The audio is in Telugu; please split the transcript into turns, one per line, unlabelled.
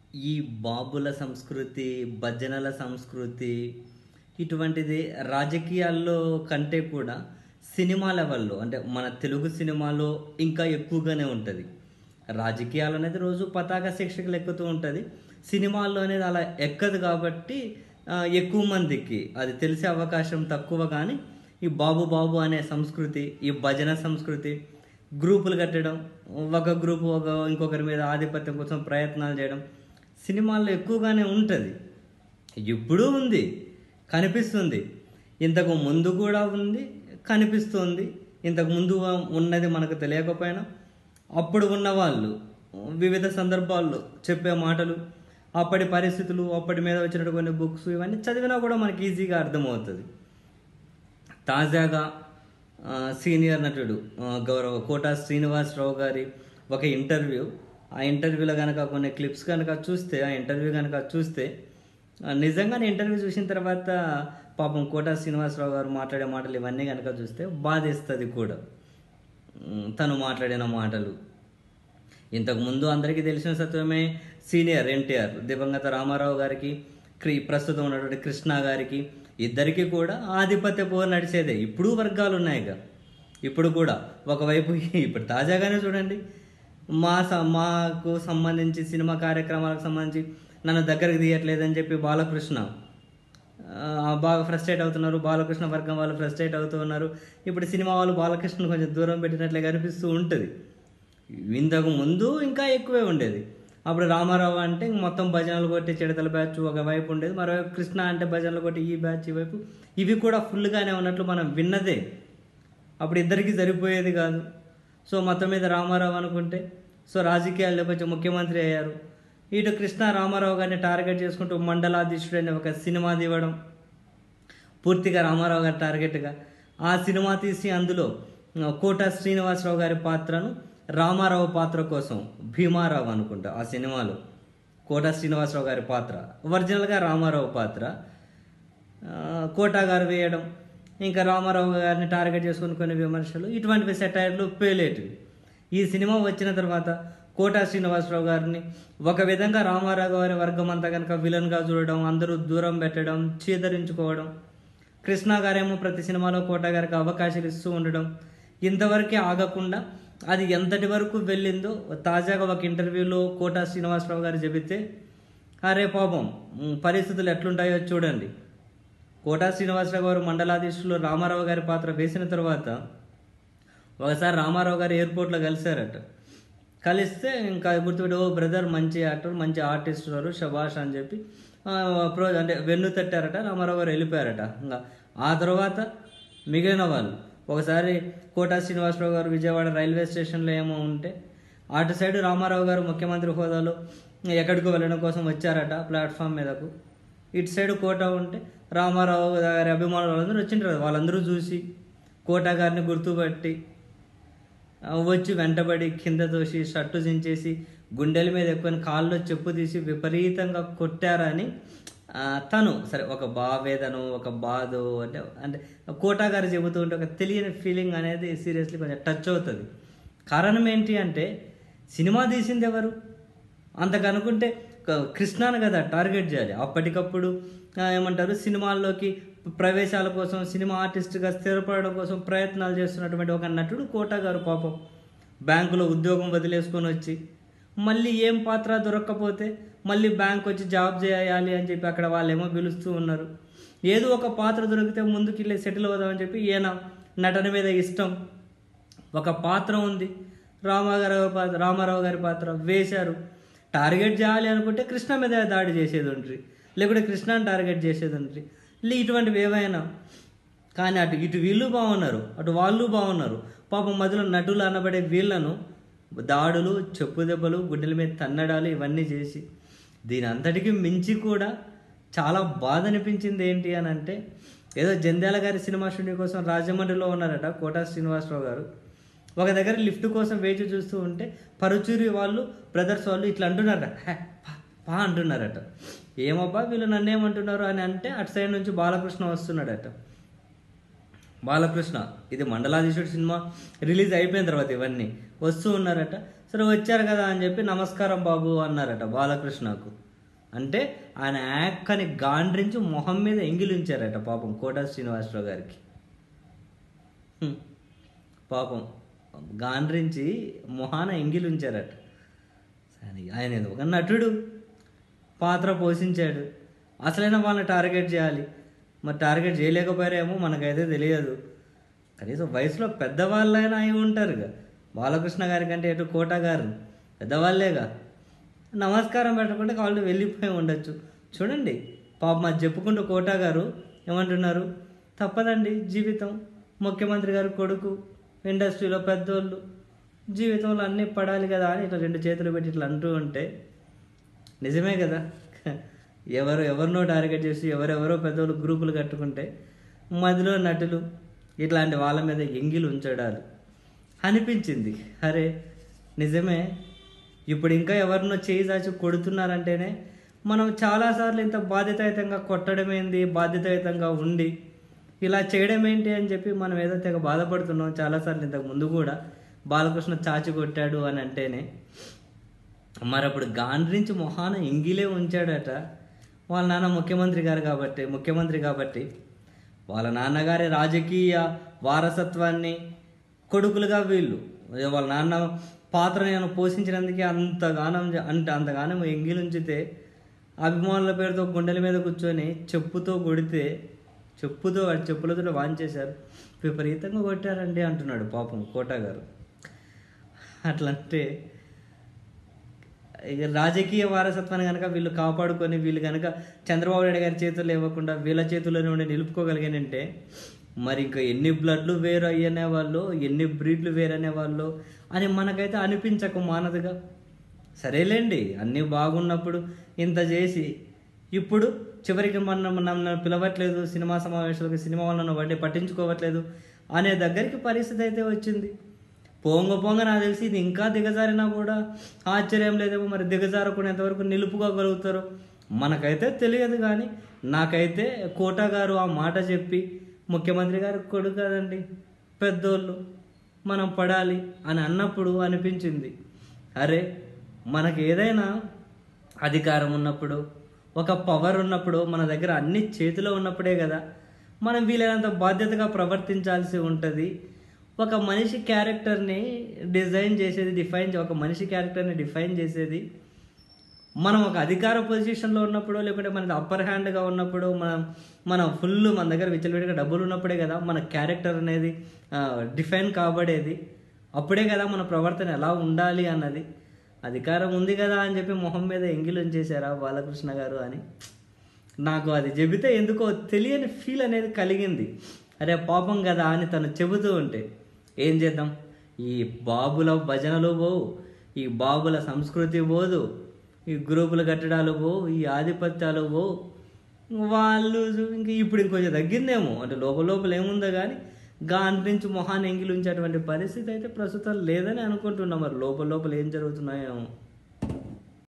ఈ బాబుల సంస్కృతి, భజనల సంస్కృతి ఇటువంటిది రాజకీయాల్లో కంటే కూడా సినిమా లెవెల్‌లో అంటే మన తెలుగు సినిమాలో ఇంకా ఎక్కువగానే ఉంటది. రాజకీయాలనేది రోజు పతాక శీర్షికలు ఎక్కుతూ ఉంటది. సినిమాల్లో అనేది అలా ఎక్కదు కాబట్టి ఎక్కువ మందికి అది తెలిసే అవకాశం తక్కువ గానీ, ఈ బాబు బాబు అనే సంస్కృతి, ఈ భజన సంస్కృతి, గ్రూపులు కట్టడం, ఒక గ్రూపు ఇంకొకరి మీద ఆధిపత్యం కోసం ప్రయత్నాలు చేయడం సినిమాల్లో ఎక్కువగానే ఉంటది. ఇప్పుడూ ఉంది. కనిపిస్తుంది. ఇంతకు ముందు కూడా ఉంది. కనిపిస్తుంది. ఇంతకు ముందు ఉన్నది మనకు తెలియకపోయినా, అప్పుడు ఉన్నవాళ్ళు వివిధ సందర్భాల్లో చెప్పే మాటలు, అప్పటి పరిస్థితులు, అప్పటి మీద వచ్చినటువంటి కొన్ని బుక్స్ ఇవన్నీ చదివినా కూడా మనకి ఈజీగా అర్థమవుతది. తాజాగా సీనియర్ నటుడు గౌరవ కోటా శ్రీనివాసరావు గారి ఒక ఇంటర్వ్యూ, ఆ ఇంటర్వ్యూలో కనుక కొన్ని క్లిప్స్ కనుక చూస్తే, ఆ ఇంటర్వ్యూ కనుక చూస్తే నిజంగానే ఇంటర్వ్యూ చూసిన తర్వాత పాపం కోటా శ్రీనివాసరావు గారు మాట్లాడే మాటలు ఇవన్నీ కనుక చూస్తే బాధేస్తుంది కూడా. తను మాట్లాడిన మాటలు ఇంతకుముందు అందరికీ తెలిసిన సత్వమే. సీనియర్ ఎన్టీఆర్, దివంగత రామారావు గారికి, ప్రస్తుతం ఉన్నటువంటి కృష్ణ గారికి ఇద్దరికి కూడా ఆధిపత్య పోరు నడిచేదే. ఇప్పుడు వర్గాలు ఉన్నాయిగా. ఇప్పుడు కూడా ఒకవైపు ఇప్పుడు తాజాగానే చూడండి, మాకు సంబంధించి సినిమా కార్యక్రమాలకు సంబంధించి నన్ను దగ్గరకు తీయట్లేదని చెప్పి బాలకృష్ణ బాగా ఫ్రస్ట్రేట్ అవుతున్నారు. బాలకృష్ణ వర్గం వాళ్ళు ఫ్రస్ట్రేట్ అవుతూ ఉన్నారు. ఇప్పుడు సినిమా వాళ్ళు బాలకృష్ణను కొంచెం దూరం పెట్టినట్లే కనిపిస్తూ ఉంటుంది. ఇంతకు ముందు ఇంకా ఎక్కువే ఉండేది. అప్పుడు రామారావు అంటే మొత్తం భజనలు కొట్టి చిడతల బ్యాచ్ ఒకవైపు ఉండేది, మరోవైపు కృష్ణ అంటే భజనలు కొట్టి ఈ బ్యాచ్ ఈ వైపు. ఇవి కూడా ఫుల్గానే ఉన్నట్లు మనం విన్నదే. అప్పుడు ఇద్దరికి సరిపోయేది కాదు. సో మొత్తం మీద రామారావు అనుకుంటే రాజకీయాల్లో కొంచెం ముఖ్యమంత్రి అయ్యారు. ఇటు కృష్ణ రామారావు గారిని టార్గెట్ చేసుకుంటూ మండలాధీశుడు అనే ఒక సినిమా తీయడం, పూర్తిగా రామారావు గారి టార్గెట్గా ఆ సినిమా తీసి అందులో కోట శ్రీనివాసరావు గారి పాత్రను రామారావు పాత్ర కోసం, భీమారావు అనుకుంటా ఆ సినిమాలో కోట శ్రీనివాసరావు గారి పాత్ర, ఒరిజినల్గా రామారావు పాత్ర కోటా గారు వేయడం, ఇంకా రామారావు గారిని టార్గెట్ చేసుకుని కొన్ని విమర్శలు, ఇటువంటివి సెటైర్లు పేలేటివి. ఈ సినిమా వచ్చిన తర్వాత కోటా శ్రీనివాసరావు గారిని ఒక విధంగా రామారావు గారి వర్గం అంతా కనుక విలన్గా చూడడం, అందరూ దూరం పెట్టడం, చీదరించుకోవడం, కృష్ణ గారేమో ప్రతి సినిమాలో కోటా గారికి అవకాశాలు ఇస్తూ ఉండడం, ఇంతవరకే ఆగకుండా అది ఎంతటి వరకు వెళ్ళిందో తాజాగా ఒక ఇంటర్వ్యూలో కోటా శ్రీనివాసరావు గారు చెబితే, అరే పాపం పరిస్థితులు ఎట్లుంటాయో చూడండి. కోటా శ్రీనివాసరావు గారు మండలాధీశులు రామారావు గారి పాత్ర వేసిన తర్వాత ఒకసారి రామారావు గారు ఎయిర్పోర్ట్లో కలిశారట. కలిస్తే ఇంకా గుర్తుపెట్టి, ఓ బ్రదర్ మంచి యాక్టర్, మంచి ఆర్టిస్ట్ ఉన్నారు, శభాష్ అని చెప్పి అంటే వెన్ను తట్టారట. రామారావు గారు వెళ్ళిపోయారట. ఇంకా ఆ తర్వాత మిగిలిన వాళ్ళు ఒకసారి కోటా శ్రీనివాసరావు గారు విజయవాడ రైల్వే స్టేషన్లో ఏమో ఉంటే, అటు సైడ్ రామారావు గారు ముఖ్యమంత్రి హోదాలో ఎక్కడికో వెళ్ళడం కోసం వచ్చారట ప్లాట్ఫామ్ మీదకు. ఇటు సైడ్ కోటా ఉంటే రామారావు గారి అభిమానులు వాళ్ళందరూ వచ్చింటారు. వాళ్ళందరూ చూసి కోటా గారిని గుర్తుపట్టి వచ్చి వెంటబడి కింద తోసి షర్టు దించేసి గుండెల మీద ఎక్కువని కాళ్ళు చెప్పు తీసి విపరీతంగా కొట్టారని తను సరే ఒక భావేదను, ఒక బాధ అంటే అంటే కోటా గారు చెబుతూ ఉంటే ఒక తెలియని ఫీలింగ్ అనేది సీరియస్లీ కొంచెం టచ్ అవుతుంది. కారణం ఏంటి అంటే, సినిమా తీసింది ఎవరు? అంతకనుకుంటే కృష్ణను కదా టార్గెట్ చేయాలి. అప్పటికప్పుడు ఏమంటారు, సినిమాల్లోకి ప్రవేశాల కోసం, సినిమా ఆర్టిస్ట్గా స్థిరపడడం కోసం ప్రయత్నాలు చేస్తున్నటువంటి ఒక నటుడు కోటా గారు పాపం బ్యాంకులో ఉద్యోగం వదిలేసుకొని వచ్చి మళ్ళీ ఏం పాత్ర దొరక్కపోతే మళ్ళీ బ్యాంక్ వచ్చి జాబ్ చేయాలి అని చెప్పి అక్కడ వాళ్ళేమో పిలుస్తూ ఉన్నారు. ఏదో ఒక పాత్ర దొరికితే ముందుకు వెళ్ళి సెటిల్ అవుదామని చెప్పి ఈయన నటన మీద ఇష్టం, ఒక పాత్ర ఉంది, రామారావు గారి పాత్ర వేశారు. టార్గెట్ చేయాలి అనుకుంటే కృష్ణ మీద దాడి చేసేది ఉంటుంది, లేకుంటే కృష్ణని టార్గెట్ చేసేది ఉంటుంది, ఇటువంటివి ఏవైనా. కానీ ఇటు వీళ్ళు బాగున్నారు, అటు వాళ్ళు బాగున్నారు. పాపం మధ్యలో నటులు అనబడే వీళ్ళను దాడులు, చెప్పు దెబ్బలు, గుడ్డల మీద తన్నడాలు ఇవన్నీ చేసి, దీని అంతటికి మించి కూడా చాలా బాధ అనిపించింది ఏంటి అని అంటే, ఏదో జంధ్యాల గారి సినిమా షూటింగ్ కోసం రాజమండ్రిలో ఉన్నారట కోటా శ్రీనివాసరావు గారు. ఒక దగ్గర లిఫ్ట్ కోసం వేచి చూస్తూ ఉంటే పరుచూరి వాళ్ళు, బ్రదర్స్ వాళ్ళు ఇట్లా అంటున్నారట, పా అంటున్నారట. ఏమబ్బా వీళ్ళు నన్నేమంటున్నారు అని అంటే, అటు సైడ్ నుంచి బాలకృష్ణ వస్తున్నాడట. బాలకృష్ణ ఇది మండలాధీశుడు సినిమా రిలీజ్ అయిపోయిన తర్వాత ఇవన్నీ వస్తూ ఉన్నారట. సరే వచ్చారు కదా అని చెప్పి నమస్కారం బాబు అన్నారట బాలకృష్ణకు. అంటే ఆయన యాక్కని గాండ్రించి మొహం మీద ఎంగిలించారట పాపం కోట శ్రీనివాసరావు గారికి. పాపం గాండ్రించి మొహాన ఎంగిలించారట. ఆయన ఒక నటుడు పాత్ర పోషించాడు, అసలైన వాళ్ళని టార్గెట్ చేయాలి. మరి టార్గెట్ చేయలేకపోయారేమో మనకైతే తెలియదు. కనీసం వయసులో పెద్దవాళ్ళైనా అయి ఉంటారుగా. బాలకృష్ణ గారి కంటే ఎటు కోట గారు పెద్దవాళ్ళేగా. నమస్కారం పెట్టకుండా వాళ్ళు వెళ్ళిపోయి ఉండొచ్చు. చూడండి పాపం అది చెప్పుకుంటూ కోట గారు ఏమంటున్నారు, తప్పదండి జీవితం, ముఖ్యమంత్రి గారు కొడుకు, ఇండస్ట్రీలో పెద్దోళ్ళు, జీవితంలో అన్నీ పడాలి కదా అని ఇట్లా 2 చేతులు పెట్టి ఇట్లా అంటూ ఉంటే నిజమే కదా. ఎవరినో టార్గెట్ చేసి ఎవరెవరో పెద్దోళ్ళు గ్రూపులు కట్టుకుంటే మధ్యలో నటులు ఇట్లాంటి వాళ్ళ మీద ఎంగిలు ఉంచడాలు అనిపించింది. అరే నిజమే, ఇప్పుడు ఇంకా ఎవరినో చేయి చాచి కొడుతున్నారంటేనే మనం చాలాసార్లు ఇంత బాధ్యతాయుతంగా కొట్టడమేంది, బాధ్యతాయుతంగా ఉండి ఇలా చేయడం ఏంటి అని చెప్పి మనం ఏదో తెగ బాధపడుతున్నాం చాలాసార్లు. ఇంతకు ముందు కూడా బాలకృష్ణ చాచి కొట్టాడు అని అంటేనే మరి అప్పుడు గాండ్రించి మొహాన ఎంగిలే ఉంచాడట. వాళ్ళ నాన్న ముఖ్యమంత్రి కాబట్టి వాళ్ళ నాన్నగారి రాజకీయ వారసత్వాన్ని కొడుకులుగా వీళ్ళు వాళ్ళ నాన్న పాత్రను పోషించినందుకే అంతగానం ఎంగిలుంచితే అభిమానుల పేరుతో గుండెల మీద కూర్చొని చెప్పుతో కొడితే చెప్పులతో వాంచేశారు, విపరీతంగా కొట్టారండి అంటున్నాడు పాపం కోట గారు. అట్లంటే ఇక రాజకీయ వారసత్వాన్ని కనుక వీళ్ళు కాపాడుకొని వీళ్ళు కనుక చంద్రబాబు నాయుడు గారి చేతుల్లో ఇవ్వకుండా వీళ్ళ చేతుల్లోనే ఉండి నిలుపుకోగలిగానంటే మరి ఇంకా ఎన్ని బ్లడ్లు వేరు అయ్యనేవాళ్ళు, ఎన్ని బ్రీడ్లు వేరనేవాళ్ళు అని మనకైతే అనిపించక మానదుగా. సరేలేండి, అన్నీ బాగున్నప్పుడు ఇంత చేసి ఇప్పుడు చివరికి నన్ను పిలవట్లేదు సినిమా సమావేశాలకు, సినిమా వాళ్ళను పట్టించుకోవట్లేదు అనే దగ్గరికి పరిస్థితి అయితే వచ్చింది. పోంగ నాకు తెలిసి ఇది ఇంకా దిగజారినా కూడా ఆశ్చర్యం లేదేమో. మరి దిగజారకుండా ఎంతవరకు నిలుపుకోగలుగుతారో మనకైతే తెలియదు. కానీ నాకైతే కోట గారు ఆ మాట చెప్పి ముఖ్యమంత్రి గారు కొడుకు కదండి, పెద్దోళ్ళు, మనం పడాలి అని అన్నప్పుడు అనిపించింది, అరే మనకు ఏదైనా అధికారం ఉన్నప్పుడు, ఒక పవర్ ఉన్నప్పుడు, మన దగ్గర అన్ని చేతిలో ఉన్నప్పుడే కదా మనం వీలైనంత బాధ్యతగా ప్రవర్తించాల్సి ఉంటుంది. ఒక మనిషి క్యారెక్టర్ని ఒక మనిషి క్యారెక్టర్ని డిఫైన్ చేసేది మనం ఒక అధికార పొజిషన్లో ఉన్నప్పుడు, లేకుంటే మనది అప్పర్ హ్యాండ్గా ఉన్నప్పుడు, మన మన దగ్గర విచ్చలవిడిగా డబ్బులు ఉన్నప్పుడే కదా మన క్యారెక్టర్ అనేది డిఫైన్ కాబడేది. అప్పుడే కదా మన ప్రవర్తన ఎలా ఉండాలి అన్నది. అధికారం ఉంది కదా అని చెప్పి మొహం మీద ఎంగిలు ఉంచేశారా బాలకృష్ణ గారు అని నాకు అది చెబితే ఎందుకో తెలియని ఫీల్ అనేది కలిగింది. అరే పాపం కదా అని తను చెబుతూ ఉంటే ఏం చేద్దాం, ఈ బాబుల భజనలు పోవు, ఈ బాబుల సంస్కృతి పోదు, ఈ గ్రూపులు కట్టడాలు పోవు, ఈ ఆధిపత్యాలు పోవు. వాళ్ళు ఇప్పుడు ఇంకొంచెం తగ్గిందేమో, అంటే లోపల ఏముందో కానీ గాండ్రించి మొహాన్ని ఎంగిలించేటువంటి పరిస్థితి అయితే ప్రస్తుతం లేదని అనుకుంటున్నాం. మరి లోపల ఏం జరుగుతున్నాయేమో.